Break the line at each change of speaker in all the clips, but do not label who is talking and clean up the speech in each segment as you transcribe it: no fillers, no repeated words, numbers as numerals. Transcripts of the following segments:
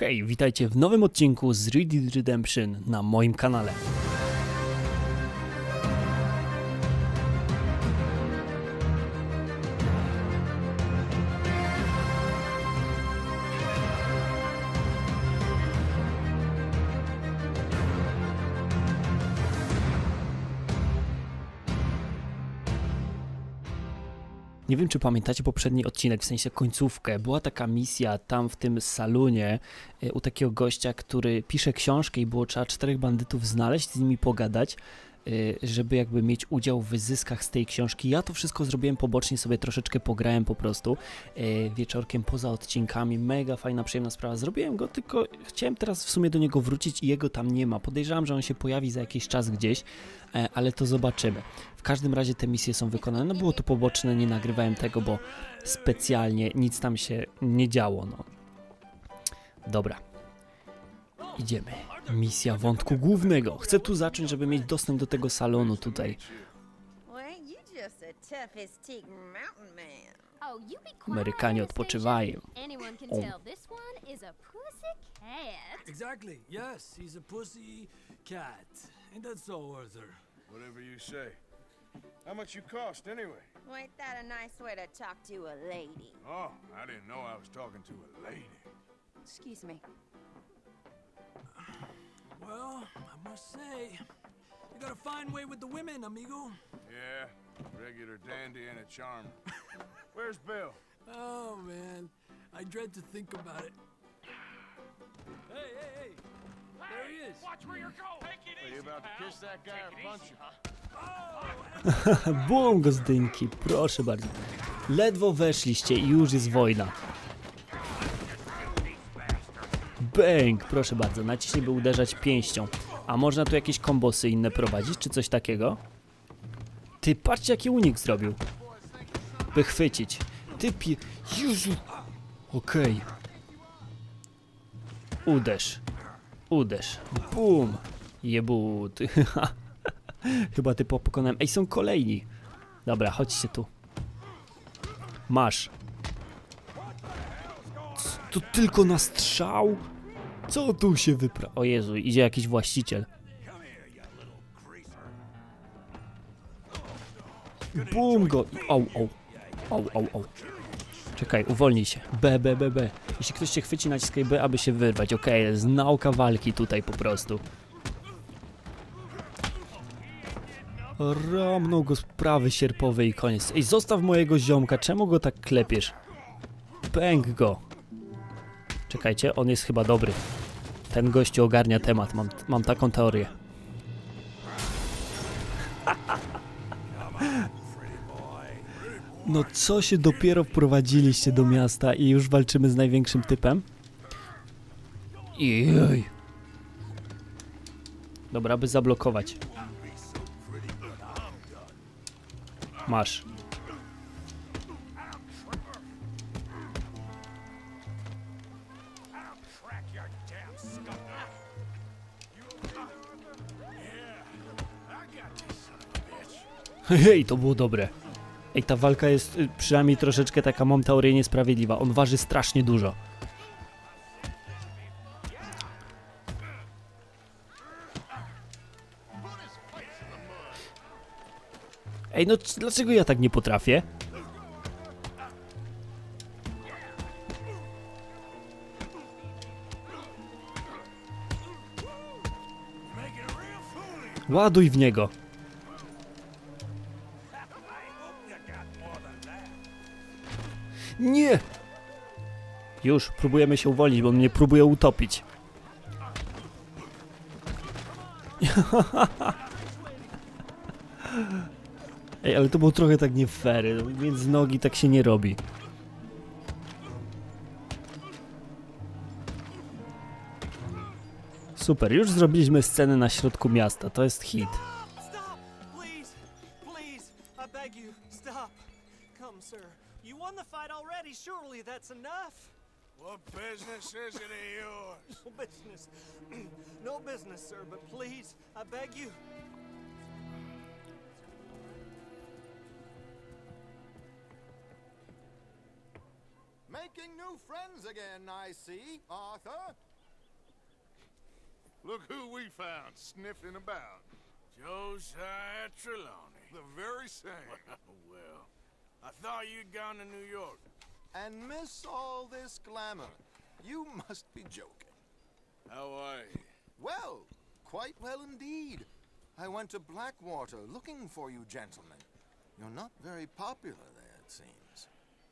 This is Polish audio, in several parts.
Hej, witajcie w nowym odcinku z Red Dead Redemption na moim kanale. Nie wiem, czy pamiętacie poprzedni odcinek, w sensie końcówkę. Była taka misja tam w tym salonie u takiego gościa, który pisze książkę i było trzeba 4 bandytów znaleźć, z nimi pogadać, żeby jakby mieć udział w zyskach z tej książki. Ja to wszystko zrobiłem pobocznie, sobie troszeczkę pograłem po prostu wieczorkiem poza odcinkami. Mega fajna, przyjemna sprawa. Zrobiłem go, tylko chciałem teraz w sumie do niego wrócić i jego tam nie ma. Podejrzewam, że on się pojawi za jakiś czas gdzieś, ale to zobaczymy. W każdym razie te misje są wykonane. No było to poboczne, nie nagrywałem tego, bo specjalnie nic tam się nie działo. No. Dobra. Idziemy. Misja wątku głównego. Chcę tu zacząć, żeby mieć dostęp do tego salonu tutaj. Amerykanie odpoczywają. O.
Exactly. Yes, he's a pussy cat. Ain't that so, Arthur?
Whatever you say. How much you cost anyway?
Well, ain't that a nice way to talk to a lady?
Oh, I didn't know I was talking to a lady.
Excuse me.
Well, I must say, you got a fine way with the women, amigo.
Yeah, regular dandy and a charmer. Where's Bill?
Oh, man. I dread to think about it. Hey, hey, hey! There he is!
Watch where you're going! Take it
Are
easy,
you about to
pal.
kiss that guy or punch him?
Bum go z dynki, proszę bardzo. Ledwo weszliście i już jest wojna. Bęk, proszę bardzo, naciśnij, by uderzać pięścią. A można tu jakieś kombosy inne prowadzić, czy coś takiego? Ty, patrzcie jaki unik zrobił. By chwycić. Typie, Jezu. Okej. Uderz. Uderz. Bum. Jebut. Chyba typo pokonałem. Ej, są kolejni. Dobra, chodźcie tu. Masz. To tylko na strzał? Co tu się O Jezu, idzie jakiś właściciel. Bum go. Au, au. Au, au, au. Czekaj, uwolnij się. B. Jeśli ktoś cię chwyci, naciskaj B, aby się wyrwać. Okej, jest nauka walki tutaj po prostu. Ramnął go z prawy sierpowy i koniec. Ej, zostaw mojego ziomka, czemu go tak klepiesz? Pęk go. Czekajcie, on jest chyba dobry. Ten gościu ogarnia temat, mam taką teorię. No co się dopiero wprowadziliście do miasta i już walczymy z największym typem? Jej. Dobra, by zablokować. Masz. Hej, to było dobre. Ej, ta walka jest przynajmniej troszeczkę taka, mam teorię, niesprawiedliwa. On waży strasznie dużo. Ej, no dlaczego ja tak nie potrafię? Ładuj w niego. Nie! Już, próbujemy się uwolnić, bo on mnie próbuje utopić. Ej, ale to było trochę tak nie fair, więc nogi tak się nie robi. Super, już zrobiliśmy scenę na środku miasta, to jest hit.
Surely that's enough.
What business is it of yours?
No business. No business, sir, but please, I beg you.
Making new friends again, I see, Arthur.
Look who we found sniffing about.
Josiah Trelawney.
The very same.
Well, I thought you'd gone to New York.
And miss all this glamour. You must be joking.
How are you?
Well, quite well indeed. I went to Blackwater looking for you gentlemen. You're not very popular there, it seems.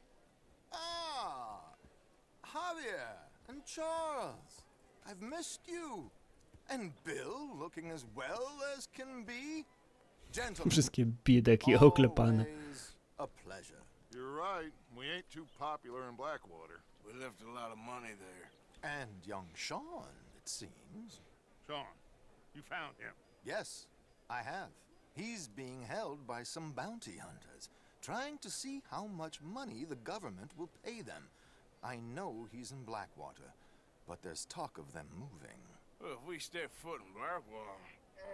Ah! Javier and Charles. I've missed you. And Bill looking as well as can be. Gentlemen,
Wszystkie biedeki oklepane.
always a pleasure.
You're right. We ain't too popular in Blackwater.
We left a lot of money there.
And young Sean, it seems.
Sean, you found him.
Yes, I have. He's being held by some bounty hunters, trying to see how much money the government will pay them. I know he's in Blackwater, but there's talk of them moving.
Well, if we step foot in Blackwater...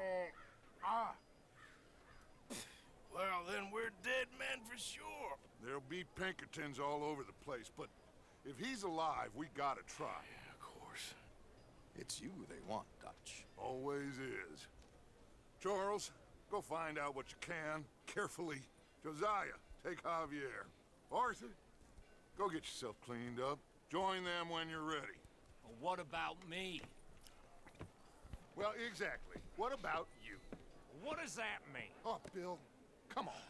Well, then we're dead men for sure.
There'll be Pinkertons all over the place, but if he's alive, we gotta try.
Yeah, of course.
It's you they want, Dutch.
Always is. Charles, go find out what you can, carefully. Josiah, take Javier. Arthur, go get yourself cleaned up. Join them when you're ready.
Well, what about me?
Well, exactly. What about you?
What does that mean?
Oh, Bill, come on.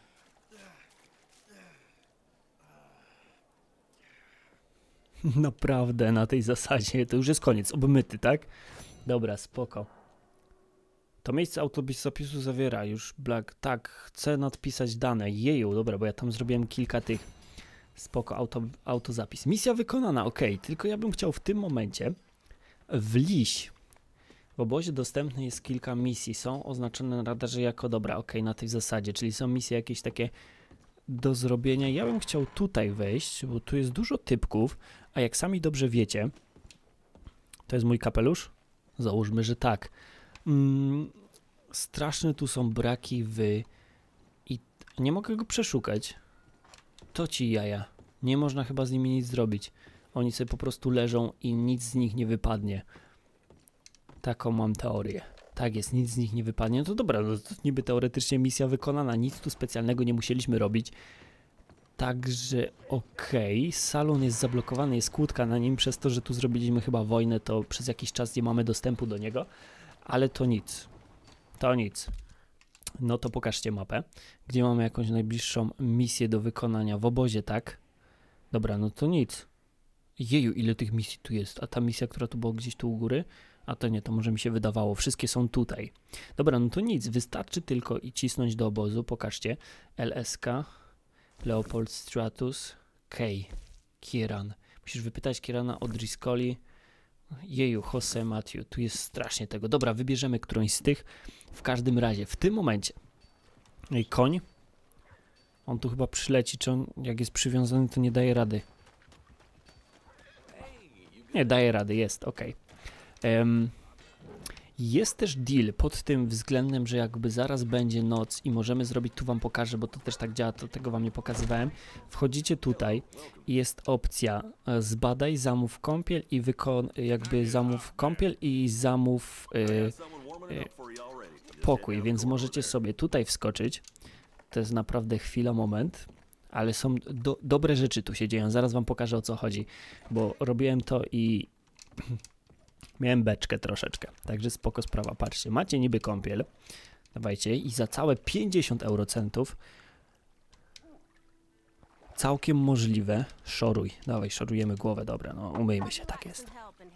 Naprawdę na tej zasadzie to już jest koniec, obmyty, tak? Dobra, spoko. To miejsce autozapisu zawiera już Black. Tak, chcę nadpisać dane. Jeju, dobra, bo ja tam zrobiłem kilka tych. Spoko, autozapis. Misja wykonana, ok. Tylko ja bym chciał w tym momencie wliść. W obozie dostępnych jest kilka misji. Są oznaczone na radarze jako dobra, ok, na tej zasadzie. Czyli są misje jakieś takie do zrobienia. Ja bym chciał tutaj wejść, bo tu jest dużo typków, a jak sami dobrze wiecie, to jest mój kapelusz? Załóżmy, że tak. Straszne tu są braki i nie mogę go przeszukać. To ci jaja. Nie można chyba z nimi nic zrobić. Oni sobie po prostu leżą i nic z nich nie wypadnie. Taką mam teorię. Tak jest, nic z nich nie wypadnie. No to dobra, no to niby teoretycznie misja wykonana. Nic tu specjalnego nie musieliśmy robić. Także okej. Salon jest zablokowany, jest kłódka na nim. Przez to, że tu zrobiliśmy chyba wojnę, to przez jakiś czas nie mamy dostępu do niego. Ale to nic. To nic. No to pokażcie mapę, gdzie mamy jakąś najbliższą misję do wykonania w obozie, tak? Dobra, no to nic. Jeju, ile tych misji tu jest. A ta misja, która tu była gdzieś tu u góry? A to nie, to może mi się wydawało. Wszystkie są tutaj. Dobra, no to nic. Wystarczy tylko i cisnąć do obozu. Pokażcie. LSK, Leopold Stratus, K, Kieran. Musisz wypytać Kierana o Driscolli. Jeju, Jose Matthew. Tu jest strasznie tego. Dobra, wybierzemy którąś z tych. W każdym razie, w tym momencie. No i koń. On tu chyba przyleci. Czy on, jak jest przywiązany, to nie daje rady. Nie, daje rady. Jest, ok. Jest też deal pod tym względem, że jakby zaraz będzie noc i możemy zrobić, tu wam pokażę, bo to też tak działa, to tego wam nie pokazywałem. Wchodzicie tutaj i jest opcja zbadaj, zamów kąpiel i zamów kąpiel i zamów pokój, więc możecie sobie tutaj wskoczyć. To jest naprawdę chwila, moment, ale są dobre rzeczy tu się dzieją. Zaraz wam pokażę, o co chodzi, bo robiłem to i miałem beczkę troszeczkę, także spoko sprawa. Patrzcie, macie niby kąpiel, dawajcie, i za całe 50 eurocentów całkiem możliwe, szoruj, dawaj, szorujemy głowę, dobra, no umyjmy się, tak jest.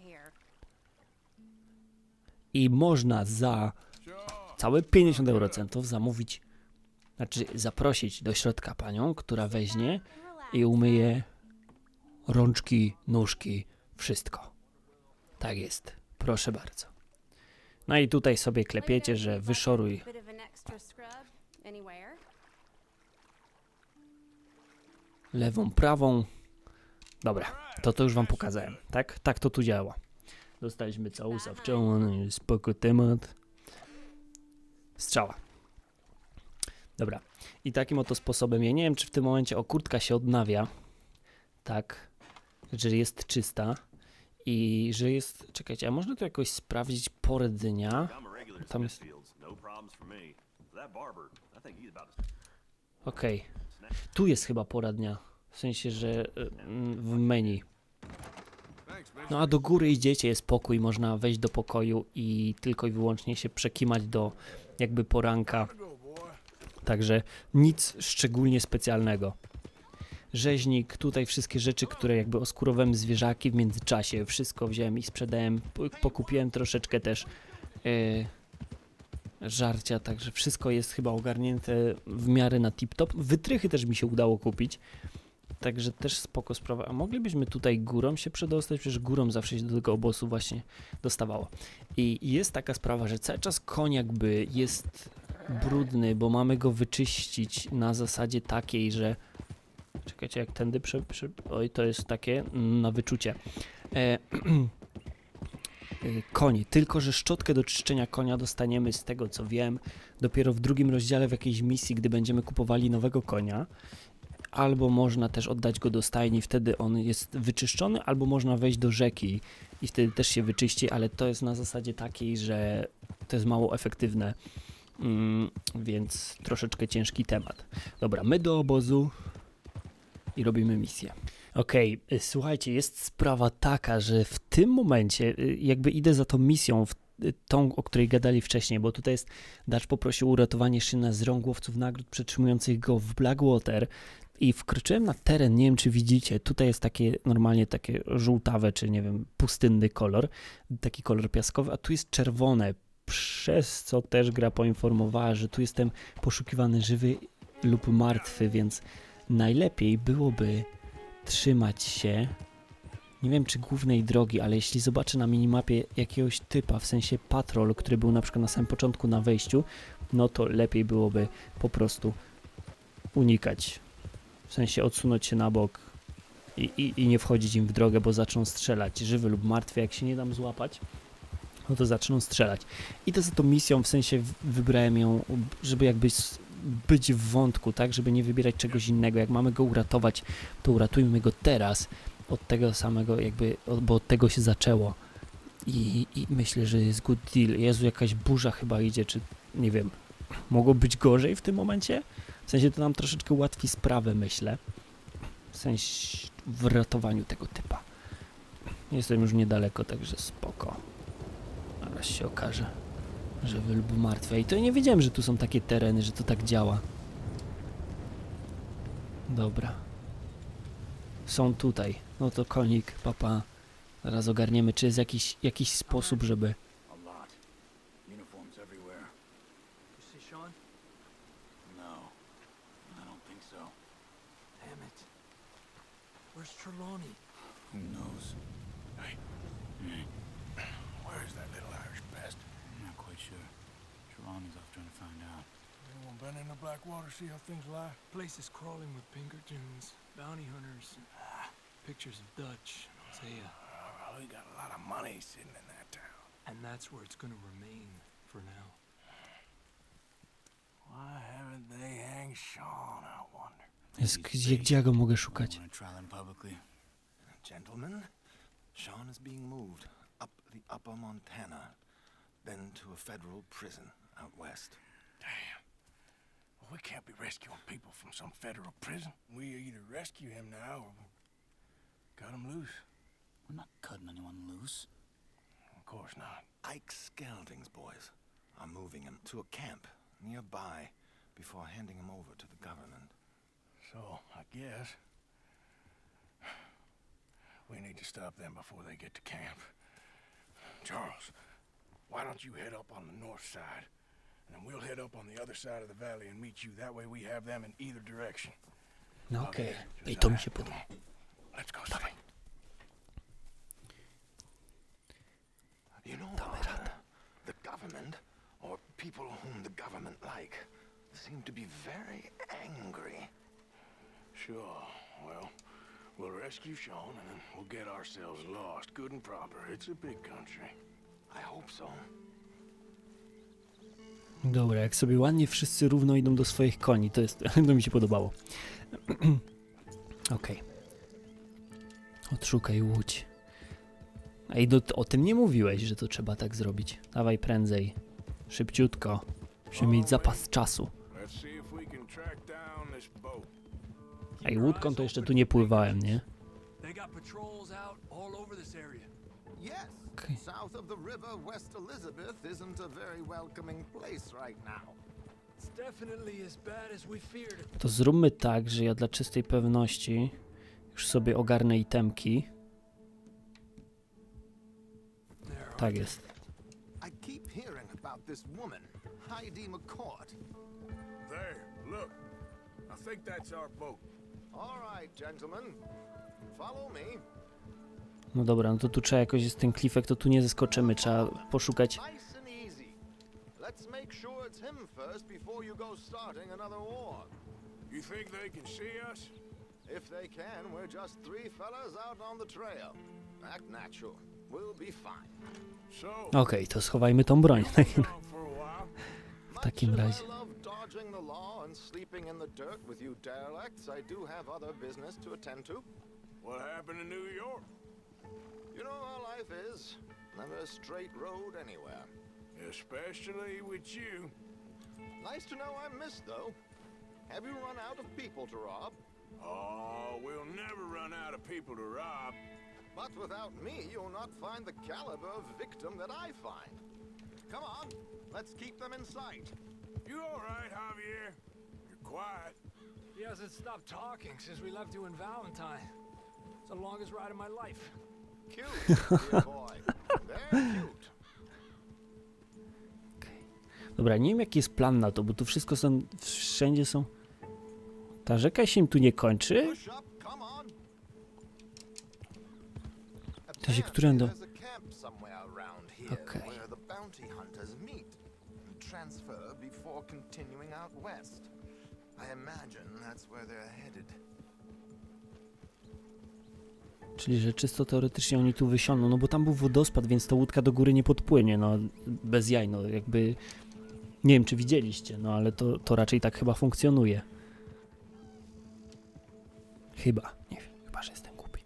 I można za całe 50 eurocentów zamówić, znaczy zaprosić do środka panią, która weźmie i umyje rączki, nóżki, wszystko. Tak jest, proszę bardzo. No i tutaj sobie klepiecie, że wyszoruj. Lewą, prawą. Dobra, to już wam pokazałem, tak? Tak to tu działa. Dostaliśmy całusa w czoło, no spoko temat. Strzała. Dobra, i takim oto sposobem, ja nie wiem, czy w tym momencie kurtka się odnawia. Tak, że jest czysta. i że jest... Czekajcie, a można tu jakoś sprawdzić porę dnia? Tam jest... Okej. Tu jest chyba pora dnia. W sensie, że w menu. No a do góry idziecie, jest pokój, można wejść do pokoju i tylko i wyłącznie się przekimać do jakby poranka. Także nic szczególnie specjalnego. Rzeźnik, tutaj wszystkie rzeczy, które jakby oskurowałem zwierzaki w międzyczasie, wszystko wziąłem i sprzedałem, pokupiłem troszeczkę też żarcia, także wszystko jest chyba ogarnięte w miarę na tip-top. Wytrychy też mi się udało kupić, także też spoko sprawa. A moglibyśmy tutaj górą się przedostać, przecież górą zawsze się do tego obozu właśnie dostawało. I jest taka sprawa, że cały czas koń jakby jest brudny, bo mamy go wyczyścić na zasadzie takiej, że... Czekajcie, jak tędy Oj, to jest takie na wyczucie. Koń, tylko że szczotkę do czyszczenia konia dostaniemy z tego co wiem dopiero w drugim rozdziale w jakiejś misji, gdy będziemy kupowali nowego konia. Albo można też oddać go do stajni, wtedy on jest wyczyszczony, albo można wejść do rzeki i wtedy też się wyczyści, ale to jest na zasadzie takiej, że to jest mało efektywne, więc troszeczkę ciężki temat. Dobra, my do obozu i robimy misję. Okej, słuchajcie, jest sprawa taka, że w tym momencie jakby idę za tą misją, tą, o której gadali wcześniej, bo tutaj jest, Dutch poprosił o uratowanie Szyna z rąk łowców nagród przetrzymujących go w Blackwater i wkroczyłem na teren, nie wiem czy widzicie, tutaj jest takie normalnie takie żółtawe, czy nie wiem, pustynny kolor, taki kolor piaskowy, a tu jest czerwone, przez co też gra poinformowała, że tu jestem poszukiwany żywy lub martwy, więc najlepiej byłoby trzymać się, nie wiem czy głównej drogi, ale jeśli zobaczę na minimapie jakiegoś typa, w sensie patrol, który był na przykład na samym początku na wejściu, no to lepiej byłoby po prostu unikać, w sensie odsunąć się na bok i nie wchodzić im w drogę, bo zaczną strzelać, żywy lub martwy, jak się nie dam złapać, no to zaczną strzelać. I to za tą misją, w sensie wybrałem ją, żeby jakby być w wątku, tak, żeby nie wybierać czegoś innego. Jak mamy go uratować, to uratujmy go teraz, od tego samego jakby, bo od tego się zaczęło. I myślę, że jest good deal. Jezu, jakaś burza chyba idzie, czy nie wiem, mogło być gorzej w tym momencie? W sensie to nam troszeczkę ułatwi sprawę, myślę. W sensie w ratowaniu tego typa. Jestem już niedaleko, także spoko. Zaraz się okaże, żywy lub martwy. I to nie wiedziałem, że tu są takie tereny, że to tak działa. Dobra. Są tutaj. No to konik, papa. Zaraz ogarniemy, czy jest jakiś sposób, żeby...
Where's Trelawney?
Who knows? Hey. Where's that little Irish pest?
I'm not quite sure. Trelawney's off trying to find out.
Anyone been in the Blackwater, see how things lie?
Place is crawling with Pinkertons, bounty hunters, pictures of Dutch, Isaiah.
Well, we got a lot of money sitting in that town.
And that's where it's gonna remain for now.
Why haven't they hanged Sean, I wonder?
Gdzie ja go mogę szukać?
Gentlemen, Sean is being moved up the upper Montana, then to a federal prison out west.
Damn. Well, we can't be rescuing people from some federal prison. We either rescue him now or cut him loose.
We're not cutting anyone loose.
Of course not.
Ike Skelding's boys are moving him to a camp nearby before handing him over to the government.
So, I guess we need to stop them before they get to camp. Charles, why don't you head up on the north side, and then we'll head up on the other side of the valley and meet you. That way we have them in either direction.
No okej. I to mi się podoba.
Let's go, Dawaj. You know, the government, or people whom the government like, seem to be very angry. Sure, well, we'll rescue Sean and then we'll get ourselves lost, good and proper. It's a big country.
I hope so.
Dobra, jak sobie ładnie wszyscy równo idą do swoich koni, to mi się podobało. Okej. Odszukaj łódź. Ej, no, o tym nie mówiłeś, że to trzeba tak zrobić. Dawaj prędzej. Szybciutko. Musimy mieć zapas czasu.
Let's see if we can track down this boat.
Ej, łódką to jeszcze tu nie pływałem, nie?
They got patrols out all over this area.
Yes.
Okay.
South of the river, West Elizabeth isn't a very welcoming place right now.
It's definitely as bad as we feared.
To zróbmy tak, że ja dla czystej pewności już sobie ogarnę itemki.
There.
Tak jest.
I keep hearing about this woman, Heidi McCourt.
There, look. I think that's our boat.
All right, gentlemen. Follow me.
No dobra, no to tu trzeba jakoś z tym klifek, to tu nie zeskoczymy, trzeba poszukać.
Nice and easy. Let's make sure it's him first before you go starting another war.
You think they can see us?
If they can, we're just three fellas out on the trail. Act natural. We'll be fine.
So,
Okej, to schowajmy tą broń.
gone for a while.
W takim razie.
I love dodging the law and sleeping in the dirt with you derelicts. I do have other business to attend to.
What happened in New York?
You know how life is. Never a straight road anywhere.
Especially with you.
Nice to know I'm missed, though. Have you run out of people to rob?
Oh, we'll never run out of people to rob.
But without me, you'll not find the caliber of victim that I find. Come on, let's keep them in sight.
You all right, Javier? You're quiet.
He hasn't stopped talking since we left you in Valentine. It's the longest ride of my life.
Cute, dear boy. Very cute.
Dobra, nie wiem jaki jest plan na to, bo tu wszystko są, wszędzie są... Ta rzeka się im tu nie kończy?
Push up, come on.
To się którędy?
There's a camp somewhere around here
Okay.
where the bounty hunters meet and transfer before continuing out west. I imagine that's where they're headed.
Czyli, że czysto teoretycznie oni tu wysiądą, no bo tam był wodospad, więc ta łódka do góry nie podpłynie, no bez jaj, no jakby... Nie wiem, czy widzieliście, no ale to raczej tak chyba funkcjonuje. Chyba, nie wiem, chyba, że jestem głupi.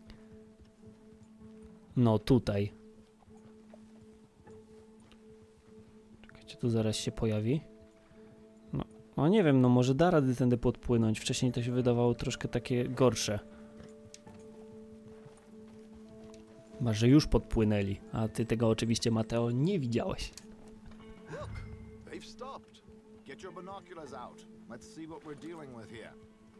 No tutaj. Czekajcie, tu zaraz się pojawi. No nie wiem, no może da rady tędy podpłynąć. Wcześniej to się wydawało troszkę takie gorsze. Chyba, że już podpłynęli, a ty tego oczywiście, Mateo, nie widziałeś.
Look, they've stopped. Get your binoculars out. Let's see what we're dealing with here.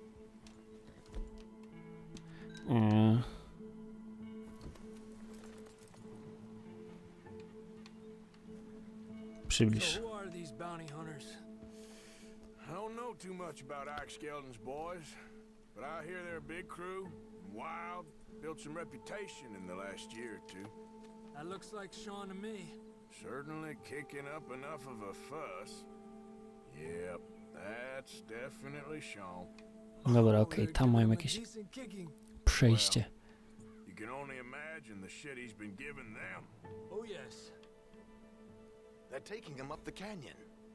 Przybliż.
So who are these bounty hunters?
I don't know too much about Ike Skeldon's boys, but I hear they're a big crew, wild, built some reputation in the last year or two.
That looks like Sean to me.
Certainly kicking up enough of a fuss. Yep, that's definitely Sean.
Dobra,
Oh,
okej,
they're
tam
giving
mają
him a
jakieś
decent kicking.
przejście.
You can only imagine the shit he's been giving them.
Oh yes.
They're taking him up the canyon.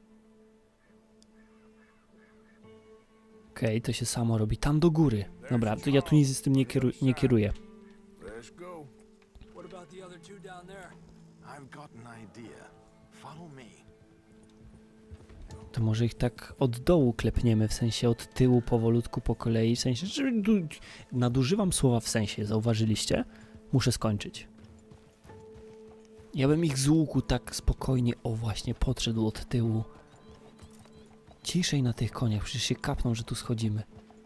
Okej, to się samo robi. Tam do góry. Dobra, to ja tu nic z tym nie kieruję.
Let's go.
What about the other two down there?
I've got an idea. Follow me.
To może ich tak od dołu klepniemy, w sensie od tyłu powolutku po kolei, w sensie, że nadużywam słowa w sensie, zauważyliście? Muszę skończyć. Ja bym ich z łuku tak spokojnie, o właśnie, podszedł od tyłu. Ciszej na tych koniach, przecież się kapną, że tu schodzimy.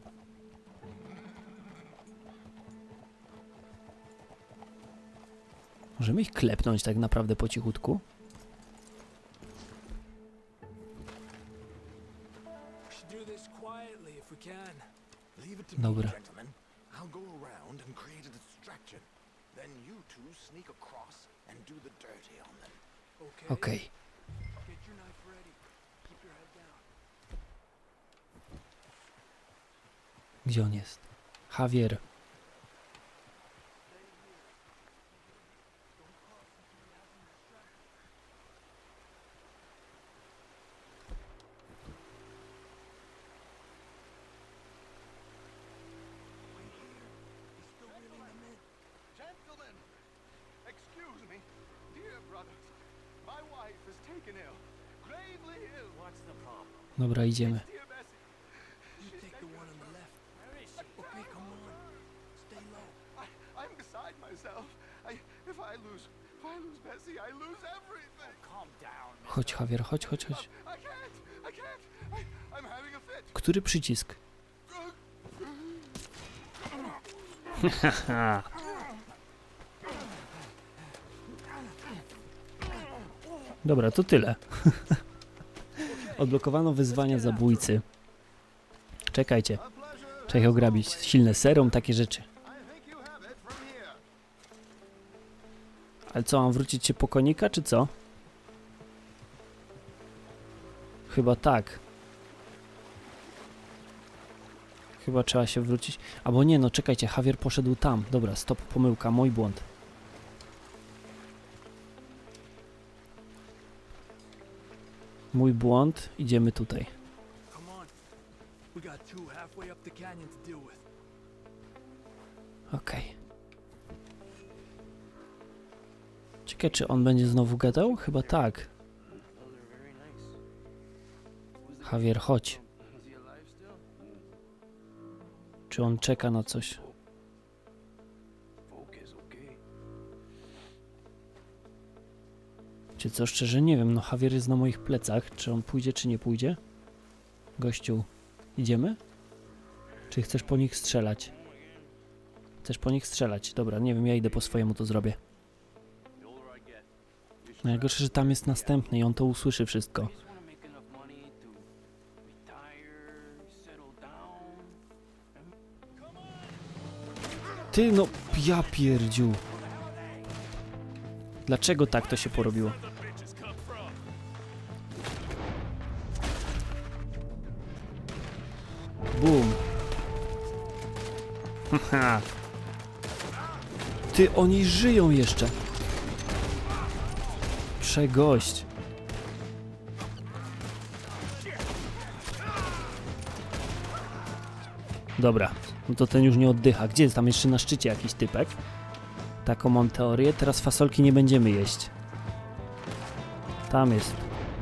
Możemy ich klepnąć tak naprawdę po cichutku?
We should do this quietly if we can.
Leave it to me,
Dobra.
gentlemen. I'll go around and create a distraction. Then you two sneak across and do the dirty on them.
Okay.
Okej.
Get your knife ready. Keep your head down.
Gdzie on jest? Javier.
Gentlemen,
wife is taken ill. Gravely ill. What's the problem?
Dobra, idziemy.
Dear Bessie.
You take the one on the left.
Where is she?
Okay, come on. Stay low.
I'm beside myself. If I lose Bessie, I lose everything. Calm down.
Chodź, Javier, chodź, chodź, chodź.
I can't. I'm having a fit.
Który przycisk? Dobra, to tyle. Odblokowano wyzwania zabójcy. Czekajcie. Trzeba ich ograbić. Silne serum, takie rzeczy. Ale co, mam wrócić się po konika, czy co? Chyba tak. Chyba trzeba się wrócić. Albo nie, no czekajcie, Javier poszedł tam. Dobra, stop, pomyłka, mój błąd. Mój błąd, idziemy tutaj.
Come on. We got two halfway up the canyon to deal with.
Okej. Ciekawe, czy on będzie znowu gadał? Chyba tak. Javier, chodź. Czy on czeka na coś? Czy co, szczerze nie wiem. No Javier jest na moich plecach. Czy on pójdzie, czy nie pójdzie? Gościu, idziemy? Czy chcesz po nich strzelać? Chcesz po nich strzelać? Dobra, nie wiem, ja idę po swojemu, to zrobię. Najgorsze, że tam jest następny i on to usłyszy wszystko. Ty, no, ja pierdziu. Dlaczego tak to się porobiło? Bum. Haha. Ty, oni żyją jeszcze. Przegość. Dobra, no to ten już nie oddycha. Gdzie jest tam jeszcze na szczycie jakiś typek? Taką mam teorię. Teraz fasolki nie będziemy jeść. Tam jest.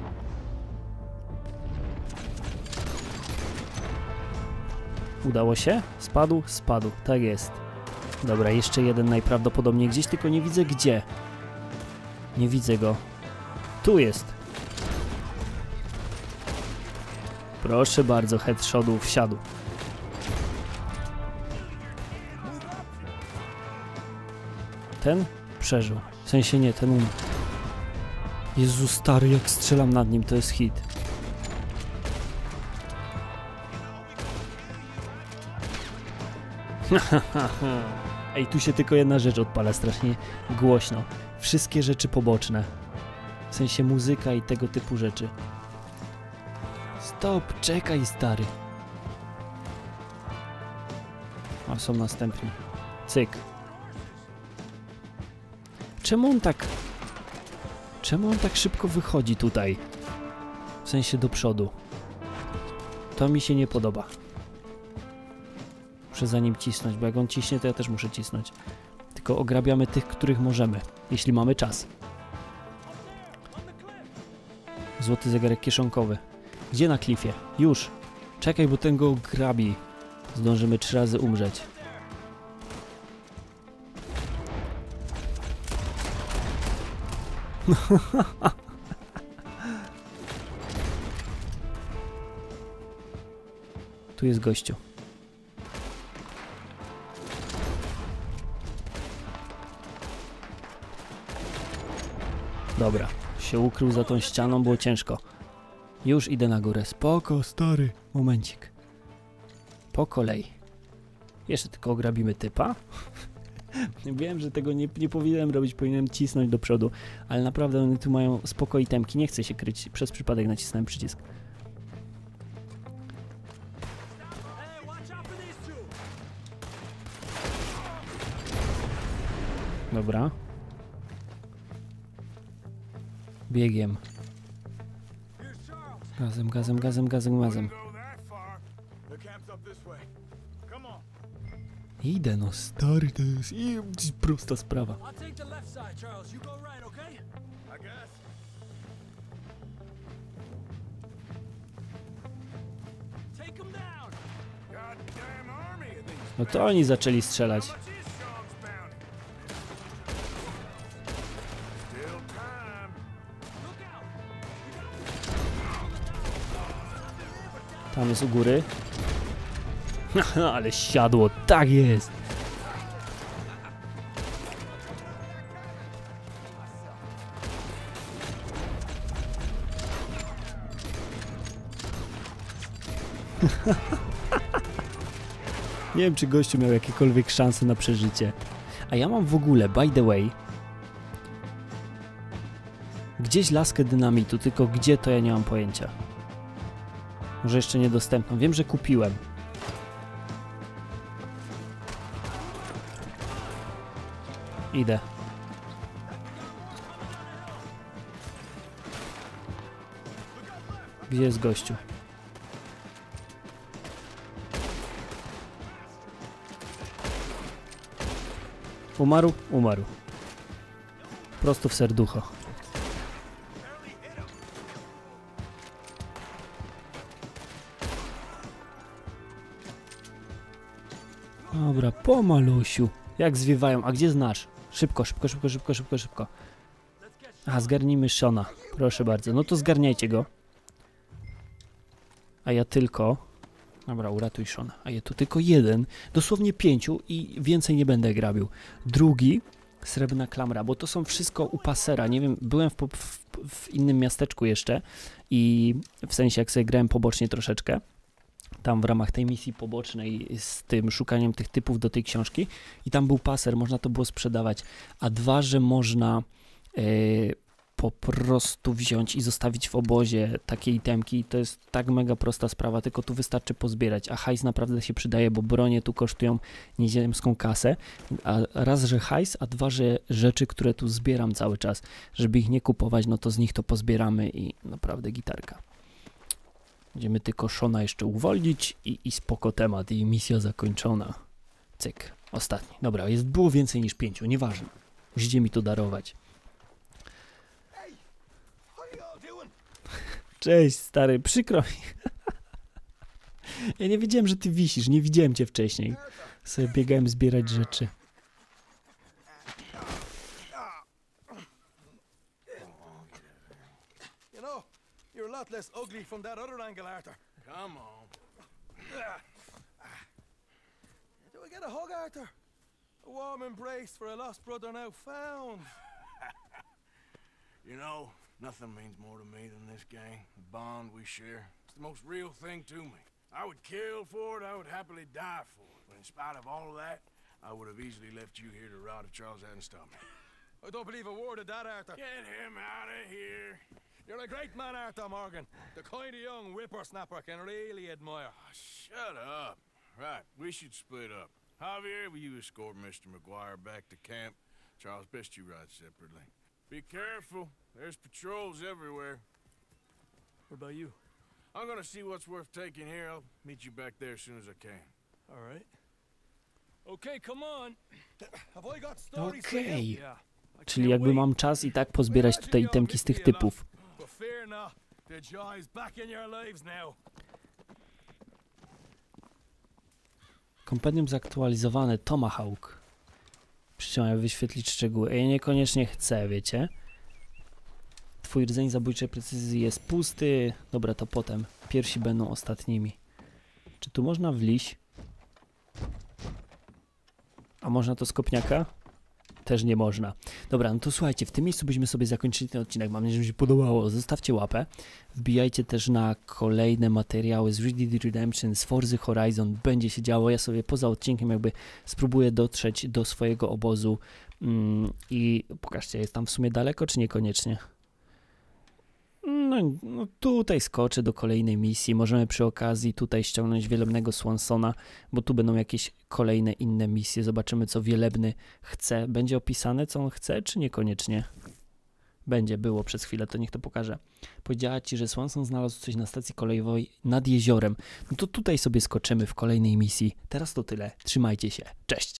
Udało się? Spadł? Spadł. Tak jest. Dobra, jeszcze jeden najprawdopodobniej gdzieś, tylko nie widzę gdzie. Nie widzę go. Tu jest. Proszę bardzo, headshotu wsiadł. Ten przeżył. W sensie nie, ten umarł. Jezu stary, jak strzelam nad nim, to jest hit. Ej, tu się tylko jedna rzecz odpala strasznie głośno. Wszystkie rzeczy poboczne. W sensie muzyka i tego typu rzeczy. Stop, czekaj stary. A są następni. Cyk. Czemu on tak szybko wychodzi tutaj? W sensie do przodu. To mi się nie podoba. Muszę za nim cisnąć, bo jak on ciśnie, to ja też muszę cisnąć. Tylko ograbiamy tych, których możemy, jeśli mamy czas. Złoty zegarek kieszonkowy. Gdzie na klifie? Już. Czekaj, bo ten go grabi. Zdążymy 3 razy umrzeć. Tu jest gościu. Dobra, się ukrył za tą ścianą, było ciężko. Już idę na górę. Spoko, stary. Momencik. Po kolei. Jeszcze tylko ograbimy typa. Wiem, że tego nie powinienem robić, powinienem cisnąć do przodu, ale naprawdę one tu mają spoko itemki. Nie chcę się kryć. Przez przypadek nacisnąłem przycisk. Dobra. Biegiem. Gazem, gazem, gazem, gazem, gazem. Idę, no stary, to jest prosta sprawa. No to oni zaczęli strzelać. Tam jest u góry. Ale siadło, tak jest. Nie wiem, czy gościu miał jakiekolwiek szanse na przeżycie. A ja mam w ogóle, by the way, gdzieś laskę dynamitu, tylko gdzie to ja nie mam pojęcia. Może jeszcze niedostępną. Wiem, że kupiłem. Idę. Gdzie jest gościu? Umarł? Umarł. Prosto w serducho. Dobra, pomalusiu. Jak zwiewają. A gdzie znasz? Szybko, szybko, szybko, szybko, szybko, szybko. Aha, zgarnijmy Shona. Proszę bardzo. No to zgarniajcie go. A ja tylko... Dobra, uratuj Shona. A ja tu tylko jeden. Dosłownie 5 i więcej nie będę grabił. Drugi, srebrna klamra, bo to są wszystko u pasera. Nie wiem, byłem w innym miasteczku jeszcze i w sensie jak sobie grałem pobocznie troszeczkę. Tam w ramach tej misji pobocznej z tym szukaniem tych typów do tej książki i tam był paser, można to było sprzedawać, a dwa, że można po prostu wziąć i zostawić w obozie takie itemki, to jest tak mega prosta sprawa, tylko tu wystarczy pozbierać, a hajs naprawdę się przydaje, bo bronie tu kosztują nieziemską kasę, a raz, że hajs, a dwa, że rzeczy, które tu zbieram cały czas, żeby ich nie kupować, no to z nich to pozbieramy i naprawdę gitarka. Będziemy tylko Shona jeszcze uwolnić i spoko temat, i misja zakończona. Cyk, ostatni. Dobra, było więcej niż 5, nieważne. Musicie mi to darować. Cześć, stary, przykro mi. Ja nie wiedziałem, że ty wisisz, nie widziałem cię wcześniej. Sobie biegałem zbierać rzeczy.
You're a lot less ugly from that other angle, Arthur. Come on. Do I get a hug, Arthur? A warm embrace for a lost brother now found.
You know, nothing means more to me than this gang, the bond we share. It's the most real thing to me. I would kill for it, I would happily die for it. But in spite of all of that, I would have easily left you here to rot if Charles hadn't stopped me.
I don't believe a word of that, Arthur.
Get him out of here.
You're a great man, Arthur Morgan. The kind of young whippersnapper I can really admire.
Oh, shut up. Right, we should split up. Javier, will you escort Mr. McGuire back to camp? Charles, best you ride separately. Be careful. There's patrols everywhere.
What about you?
I'm gonna see what's worth taking here. I'll meet you back there as soon as I can.
All right. Okay, come on. Have I got stories for
Okej.
you? Yeah.
Czyli jakby mam czas i tak pozbierać tutaj itemki z tych typów.
But fear not, the joy is back in your lives now.
Kompendium zaktualizowane, Tomahawk. Przyciąłem wyświetlić szczegóły. Ja niekoniecznie chcę, wiecie. Twój rdzeń zabójczej precyzji jest pusty. Dobra, to potem. Pierwsi będą ostatnimi. Czy tu można wliść? A można to z kopniaka? Też nie można. Dobra, no to słuchajcie, w tym miejscu byśmy sobie zakończyli ten odcinek. Mam nadzieję, że mi się podobało. Zostawcie łapę. Wbijajcie też na kolejne materiały z Red Dead Redemption, z Forza Horizon. Będzie się działo. Ja sobie poza odcinkiem jakby spróbuję dotrzeć do swojego obozu i pokażcie, jest tam w sumie daleko, czy niekoniecznie? No tutaj skoczę do kolejnej misji. Możemy przy okazji tutaj ściągnąć Wielebnego Swansona, bo tu będą jakieś kolejne inne misje. Zobaczymy, co Wielebny chce. Będzie opisane, co on chce, czy niekoniecznie? Było przez chwilę, to niech to pokaże. Powiedziała ci, że Swanson znalazł coś na stacji kolejowej nad jeziorem. No to tutaj sobie skoczymy w kolejnej misji. Teraz to tyle. Trzymajcie się. Cześć!